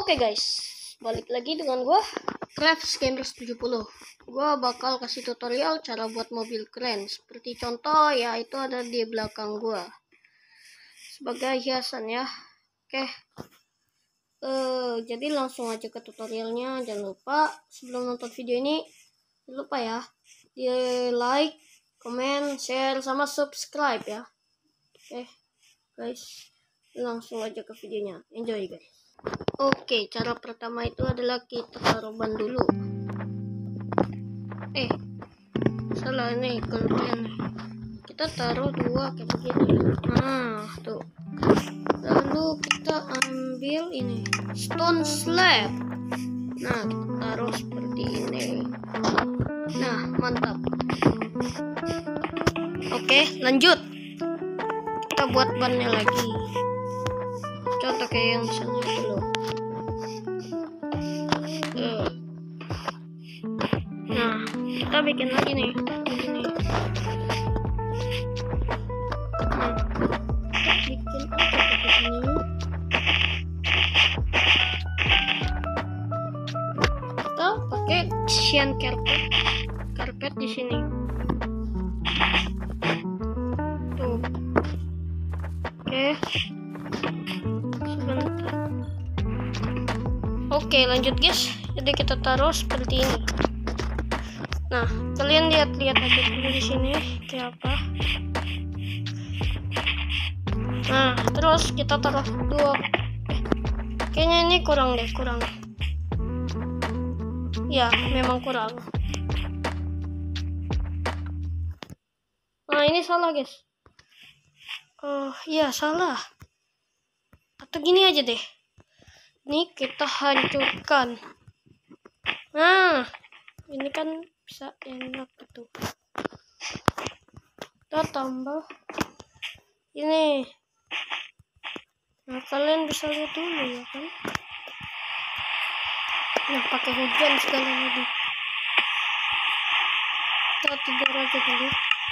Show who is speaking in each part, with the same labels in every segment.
Speaker 1: Oke guys, balik lagi dengan gua Crafts Gamers 70. Gua bakal kasih tutorial cara buat mobil keren. Seperti contoh ya, itu ada di belakang gua sebagai hiasan ya. Oke. Jadi langsung aja ke tutorialnya. Jangan lupa sebelum nonton video ini, jangan lupa ya di like, comment, share, sama subscribe ya. Oke guys, langsung aja ke videonya. Enjoy guys. Oke, cara pertama itu adalah kita taruh ban dulu. Salah nih kalian. Kita taruh dua kayak begini. Nah, tuh. Lalu kita ambil ini stone slab. Nah, kita taruh seperti ini. Nah, mantap. Oke, lanjut. Kita buat bannya lagi. Contoh kayak yang misalnya dulu. Nah, kita bikin lagi nih. Ini. Bikin apa ini? Kita pakai cyan karpet di sini. Tuh. Oke. Sebentar. Oke, lanjut guys. Jadi kita taruh seperti ini. Nah, kalian lihat aja dulu di sini kayak apa. Nah, terus kita taruh dua. Kayaknya ini kurang. Ya, memang kurang. Nah, ini salah guys. Ya salah. Atau gini aja deh. Ini kita hancurkan. Nah, ini kan bisa enak gitu. Kita tambah ini. Nah, kalian bisa lihat dulu ya kan. Nah, pakai hujan sekali lagi. Kita tidur aja dulu.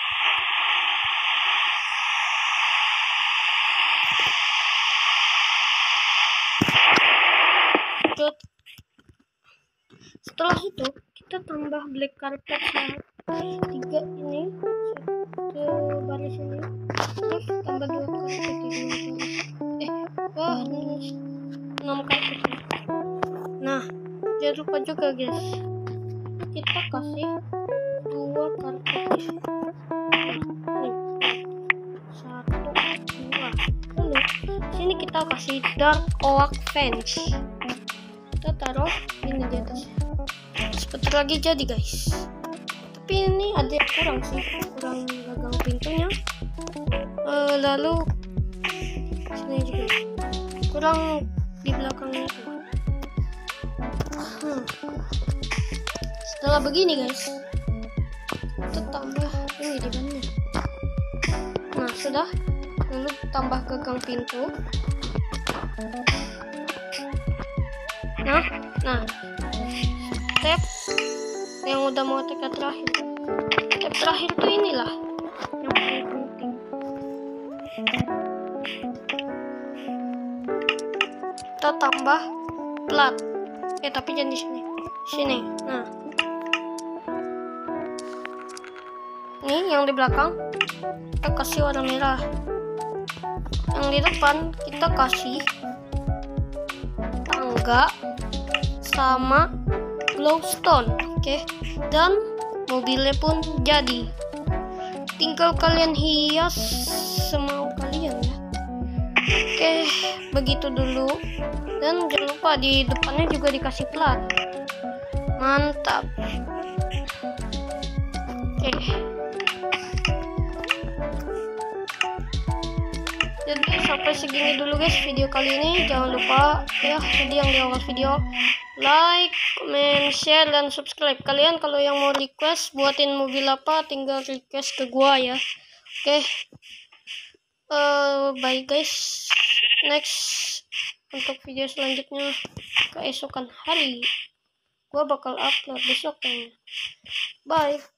Speaker 1: Setelah itu kita tambah black carpet 3 ini, satu baris ini, terus tambah 2 karpet ini. Ini 6 karpet. Nah, jangan lupa juga guys, kita kasih 2 karpet di sini. Nih, 1, 2. Lalu sini kita kasih dark oak fence. Kita taruh ini di atas. Sebentar lagi jadi guys. Tapi ini ada yang kurang sih, kurang gagang pintunya. Lalu sini juga kurang di belakangnya itu. Setelah begini guys, kita tambah ini di bannya. Nah, sudah. Lalu tambah gagang pintu. Nah, step yang udah mau tekan terakhir. Step terakhir tuh inilah yang paling penting. Kita tambah plat. Tapi jangan di sini. Sini. Nah, ini yang di belakang kita kasih warna merah. Yang di depan kita kasih tangga sama glowstone. Oke. Dan mobilnya pun jadi. Tinggal kalian hias semau kalian ya. Oke, begitu dulu. Dan jangan lupa di depannya juga dikasih plat. Mantap. Oke. Jadi sampai segini dulu guys video kali ini. Jangan lupa ya, jadi yang di awal video like, comment, share, dan subscribe. Kalian kalau yang mau request buatin mobil apa, tinggal request ke gua ya. Oke. Bye guys. Next untuk video selanjutnya keesokan hari gua bakal upload besok kayaknya. Bye.